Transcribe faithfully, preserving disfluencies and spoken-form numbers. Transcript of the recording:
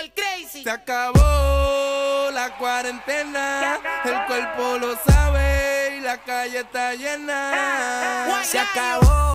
el Crazy. Se acabó la cuarentena, el cuerpo lo sabe y la calle está llena. Se acabó.